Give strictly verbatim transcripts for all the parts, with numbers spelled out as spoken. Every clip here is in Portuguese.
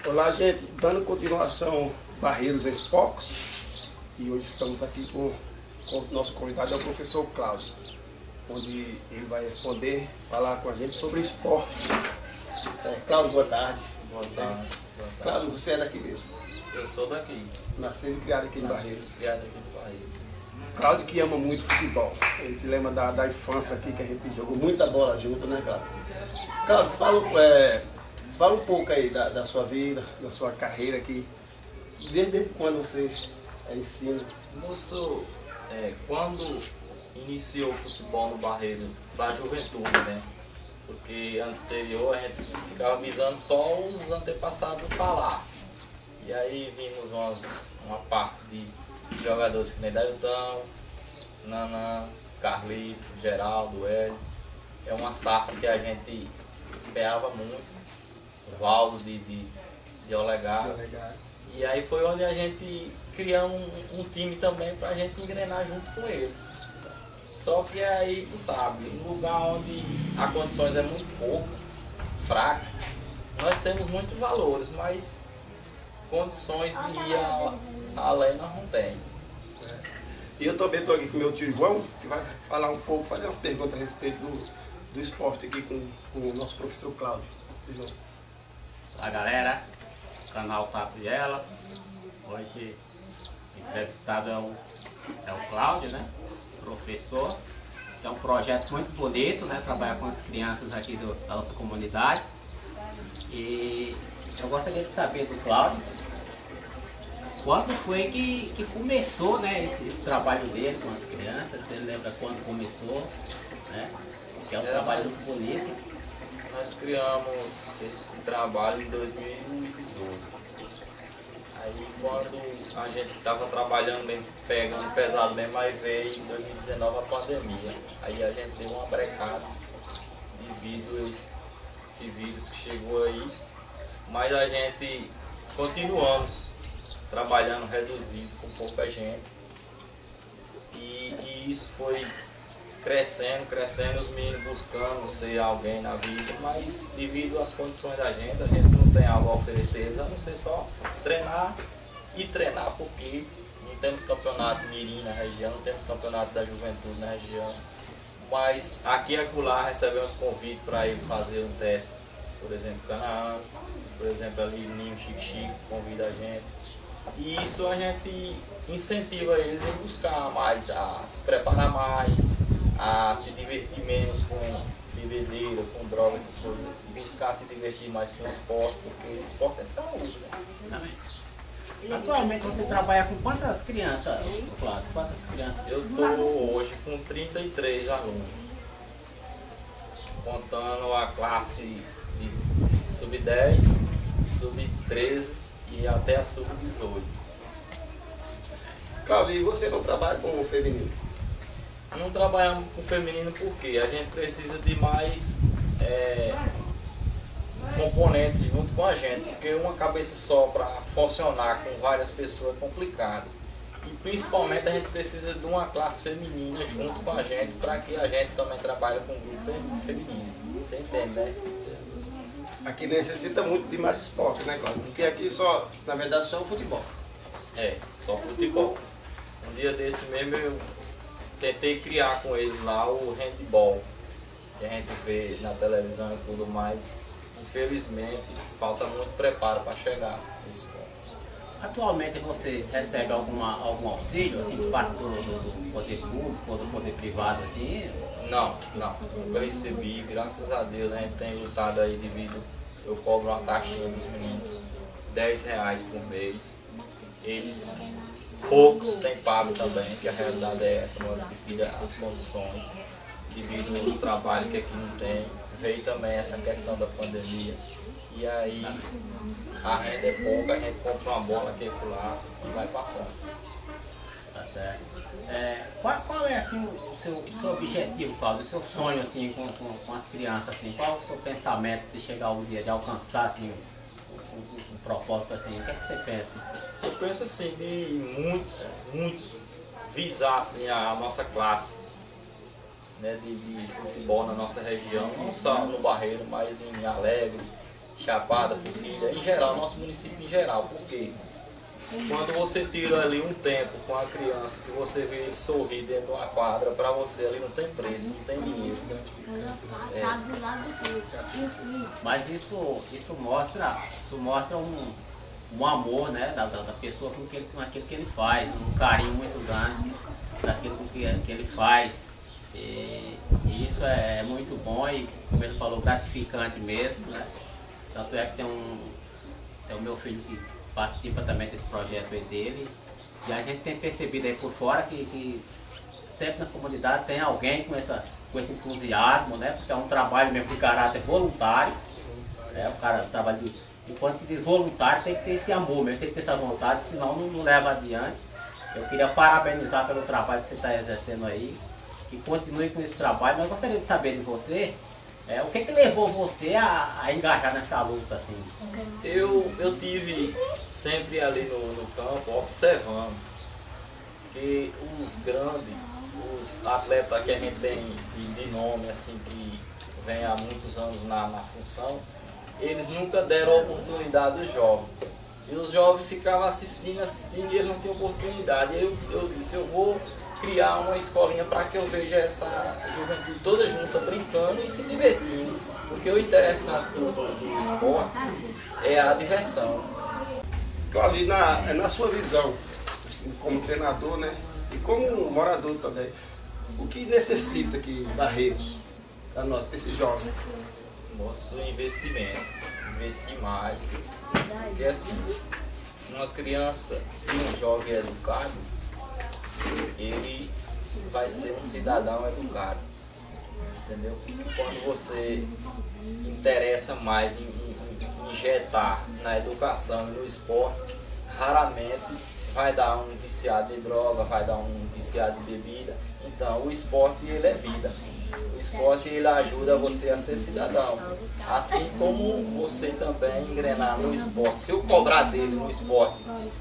Olá, gente, dando continuação Barreiros em Focos, e hoje estamos aqui com, com o nosso convidado, é o professor Cláudio, onde ele vai responder, falar com a gente sobre esporte. É, Cláudio, boa tarde. Boa tarde. Boa tarde. Cláudio, você é daqui mesmo? Eu sou daqui. Nascido e criado aqui em Barreiros. Criado aqui em Barreiros. Cláudio que ama muito futebol. A gente lembra da, da infância aqui que a gente jogou muita bola junto, né, Cláudio? Cláudio, fala, é, fala um pouco aí da, da sua vida, da sua carreira aqui. Desde quando você é, ensina? Moço, é, quando iniciou o futebol no Barreiro, da juventude, né? Porque anterior a gente ficava visando só os antepassados falar. E aí vimos umas, uma parte de jogadores que nem Dailton, Nanã, Carlito, Geraldo, Hélio. É uma safra que a gente esperava muito. Valdo de, de, de Olegário. E aí foi onde a gente criou um, um time também para a gente engrenar junto com eles. Só que aí, tu sabe, um lugar onde a condições é muito pouca, fraca, nós temos muitos valores, mas condições de ir a, além nós não temos. E eu também estou aqui com o meu tio João, que vai falar um pouco, fazer umas perguntas a respeito do, do esporte aqui com, com o nosso professor Cláudio. João. Olá, galera, canal Papo de Elas. Hoje o entrevistado é o, é o Cláudio, né? Professor. É um projeto muito bonito, né? Trabalhar com as crianças aqui do, da nossa comunidade. E eu gostaria de saber do Cláudio, quando foi que, que começou, né, esse, esse trabalho dele com as crianças? Você lembra quando começou, né? Que é um é, trabalho muito bonito. Nós criamos esse trabalho em dois mil e dezoito. Aí quando a gente estava trabalhando bem, pegando pesado mesmo, aí veio em dois mil e dezenove a pandemia. Aí a gente deu uma brecada devido a esse, esse vírus que chegou aí. Mas a gente continuamos trabalhando reduzido com pouca gente. E, e isso foi crescendo, crescendo, os meninos buscando ser alguém na vida, mas devido às condições da gente, a gente não tem algo a oferecer eles, a não ser só treinar e treinar, porque não temos campeonato mirim na região, não temos campeonato da juventude na região, mas aqui e acolá recebemos convite para eles fazerem um teste, por exemplo, Canaã, por exemplo, ali Ninho Chique Chique convida a gente, e isso a gente incentiva eles a buscar mais, a se preparar mais, a se divertir menos com bebedeira, com droga, essas coisas, buscar se divertir mais com o esporte, porque esporte é saúde, né? Atualmente você trabalha com quantas crianças, Cláudio? Quantas crianças? Eu estou hoje com trinta e três alunos, contando a classe de sub dez, sub treze e até a sub dezoito. Cláudio, e você não trabalha com o feminino? Não trabalhamos com o feminino porque a gente precisa de mais é, componentes junto com a gente, porque uma cabeça só para funcionar com várias pessoas é complicado. E principalmente a gente precisa de uma classe feminina junto com a gente para que a gente também trabalhe com um grupo feminino. Você entende, né? Aqui necessita muito de mais esporte, né, Cláudio? Porque aqui só, na verdade, só o futebol. É, só futebol. Um dia desse mesmo eu tentei criar com eles lá o handball, que a gente vê na televisão e tudo mais. Infelizmente, falta muito preparo para chegar nesse ponto. Atualmente vocês recebem alguma, algum auxílio, assim, por parte do, do, do poder público ou do poder privado, assim? Não, não. Nunca recebi, graças a Deus, a gente tem lutado aí devido, eu cobro uma taxinha dos meninos, dez reais por mês. Eles, poucos têm pago também, que a realidade é essa, devido às condições, devido ao trabalho que aqui não tem. Veio também essa questão da pandemia. E aí a renda é pouca, a gente compra uma bola aqui e lá e vai passando. Tá certo. É, qual, qual é assim, o seu, o seu objetivo, Cláudio, o seu sonho assim, com, com, com as crianças? Assim, qual é o seu pensamento de chegar o dia de alcançar assim, um, um, um propósito assim? O que é que você pensa? Eu penso assim, de muitos, muitos visar assim, a nossa classe, né, de, de futebol na nossa região, não só no Barreiro, mas em Alegre, Chapada, Forquilha, em geral, nosso município em geral. Por quê? Quando você tira ali um tempo com a criança, que você vê ele sorrir dentro de uma quadra, para você ali não tem preço, não tem dinheiro. É. Mas isso, isso mostra, isso mostra um, um amor, né, da, da pessoa com, que, com aquilo que ele faz, um carinho muito grande daquilo que, que ele faz. E, e isso é muito bom e, como ele falou, gratificante mesmo, né? Tanto é que tem um, tem o meu filho que participa também desse projeto aí dele. E a gente tem percebido aí por fora que, que sempre na comunidade tem alguém com, essa, com esse entusiasmo, né? Porque é um trabalho mesmo de caráter voluntário. Né? O cara trabalha de, e quando se diz voluntário tem que ter esse amor mesmo, tem que ter essa vontade, senão não, não leva adiante. Eu queria parabenizar pelo trabalho que você está exercendo aí. E continue com esse trabalho, mas eu gostaria de saber de você, é, o que que levou você a, a engajar nessa luta assim? Eu, eu tive sempre ali no, no campo observando que os grandes, os atletas que a gente tem de, de nome, assim, que vem há muitos anos na, na função, eles nunca deram oportunidade aos jovens. E os jovens ficavam assistindo, assistindo e eles não tinham oportunidade. E eu, eu disse, eu vou criar uma escolinha para que eu veja essa juventude toda junta brincando e se divertindo. Porque o interessante do, do esporte é a diversão. Claudio, na, na sua visão, assim, como treinador, né, e como morador também, o que necessita aqui Barreiros, para nós, para esses jovens? Nosso investimento, investir mais. Porque assim, uma criança e um jovem educado, ele vai ser um cidadão educado, entendeu? Quando você interessa mais em, em, em injetar na educação e no esporte, raramente vai dar um viciado de droga, vai dar um viciado de bebida. Então o esporte ele é vida. O esporte ele ajuda você a ser cidadão. Assim como você também engrenar no esporte. Se eu cobrar dele no esporte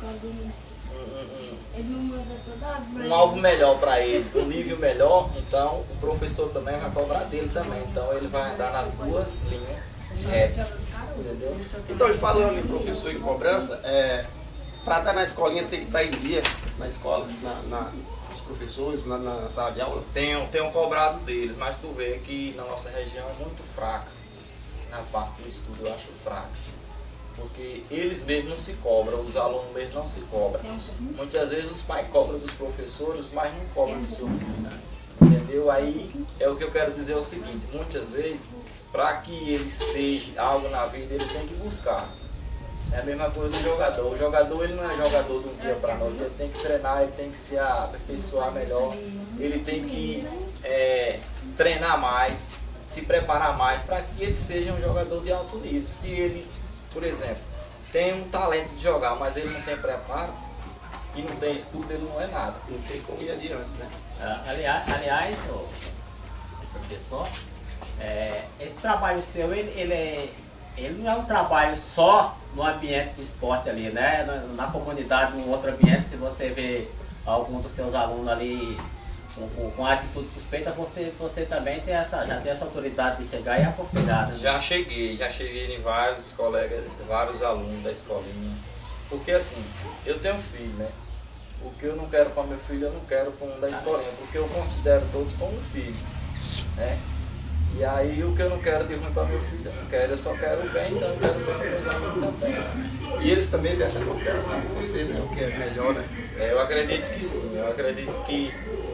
um alvo melhor para ele, um nível melhor, então o professor também vai cobrar dele também. Então ele vai andar nas duas linhas retas, entendeu? Então, e falando em professor em cobrança, é, para estar na escolinha tem que estar em dia na escola, na, na, os professores, na, na sala de aula? Tenho, tenho cobrado deles, mas tu vê que na nossa região é muito fraca, na parte do estudo eu acho fraca. Porque eles mesmos não se cobram, os alunos mesmos não se cobram. Muitas vezes os pais cobram dos professores, mas não cobram do seu filho. Entendeu? Aí é o que eu quero dizer é o seguinte, muitas vezes, para que ele seja algo na vida, ele tem que buscar. É a mesma coisa do jogador. O jogador ele não é jogador de um dia para a noite, ele tem que treinar, ele tem que se aperfeiçoar melhor, ele tem que é, treinar mais, se preparar mais para que ele seja um jogador de alto nível. Se ele, por exemplo, tem um talento de jogar, mas ele não tem preparo e não tem estudo, ele não é nada. Não tem como ir adiante, né? Uh, aliás, aliás o professor, é, esse trabalho seu, ele, ele, é, ele não é um trabalho só no ambiente do esporte ali, né? Na, na comunidade, num outro ambiente, se você vê algum dos seus alunos ali com, com, com atitude suspeita, você, você também tem essa, já tem essa autoridade de chegar e aconselhar, né? Já cheguei, já cheguei em vários colegas, vários alunos da escolinha. Porque assim, eu tenho um filho, né? O que eu não quero para meu filho, eu não quero para um da escolinha, porque eu considero todos como um filho, né? E aí o que eu não quero de ruim para meu filho, eu não quero, eu só quero o bem, então eu quero o bem para meus alunos também. E eles também têm essa consideração com você, né? O que é melhor, né? É, eu acredito que sim, eu acredito que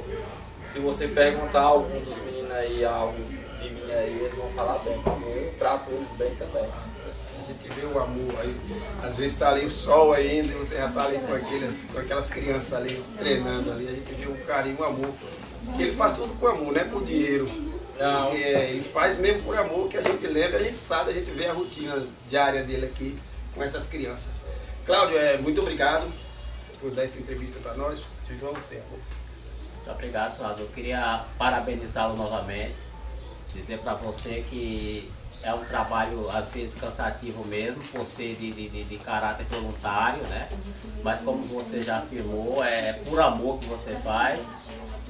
se você perguntar a algum dos meninos aí algo de mim aí, eles vão falar bem, porque eu trato eles bem também. A gente vê o amor aí, às vezes está ali o sol ainda e você já está ali com, aqueles, com aquelas crianças ali treinando ali, a gente vê o carinho, o amor. E ele faz tudo com amor, não é por dinheiro. Não. Porque ele faz mesmo por amor, que a gente lembra, a gente sabe, a gente vê a rotina diária dele aqui com essas crianças. Cláudio, é, muito obrigado por dar essa entrevista para nós. Te jogo o tempo. Muito obrigado, Cláudio. Eu queria parabenizá-lo novamente, dizer para você que é um trabalho às vezes cansativo mesmo, por ser de, de, de caráter voluntário, né? Mas como você já afirmou, é por amor que você faz.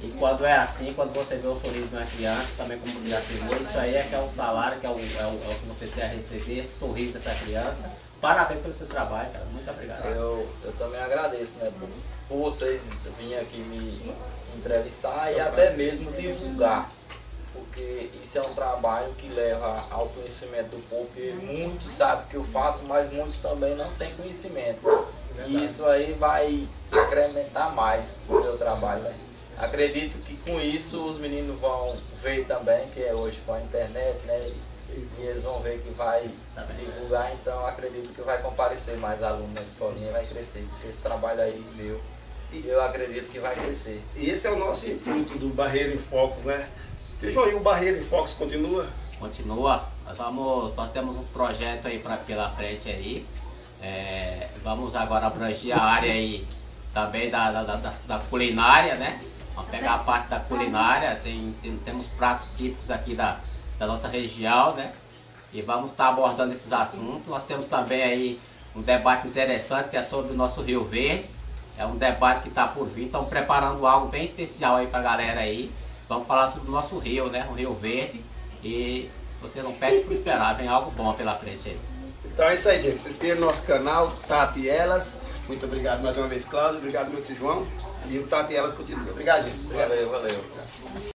E quando é assim, quando você vê o sorriso de uma criança, também como já afirmou, isso aí é que é o salário, que é o, é o, é o que você tem a receber, esse sorriso dessa criança. Parabéns pelo seu trabalho, cara. Muito obrigado. Eu, eu também agradeço, né, por, por vocês virem aqui me entrevistar e até mesmo divulgar. Porque isso é um trabalho que leva ao conhecimento do povo, porque muitos sabem que eu faço, mas muitos também não têm conhecimento. E isso aí vai incrementar mais o meu trabalho, né? Acredito que com isso os meninos vão ver também, que é hoje com a internet, né? E eles vão ver que vai divulgar, então acredito que vai comparecer mais alunos na escolinha e vai crescer, porque esse trabalho aí meu, eu acredito que vai crescer. E esse é o nosso intuito do Barreiro em Focos, né? E, João, e o Barreiro em Focos continua? Continua. Nós, vamos, nós temos uns projetos aí pra, pela frente aí. É, vamos agora abranger a área aí também da, da, da, da culinária, né? Vamos pegar a parte da culinária, tem, tem, temos pratos típicos aqui da, da nossa região, né? E vamos estar abordando esses assuntos. Nós temos também aí um debate interessante que é sobre o nosso Rio Verde. É um debate que está por vir, estamos preparando algo bem especial aí para a galera aí. Vamos falar sobre o nosso rio, né? O Rio Verde. E você não pede por esperar, vem algo bom pela frente aí. Então é isso aí, gente. Se inscreva no nosso canal, Tati e Elas. Muito obrigado mais uma vez, Cláudio. Obrigado, meu tio João. E o Tati e Elas continua. Obrigado, gente. Obrigado. Valeu, valeu.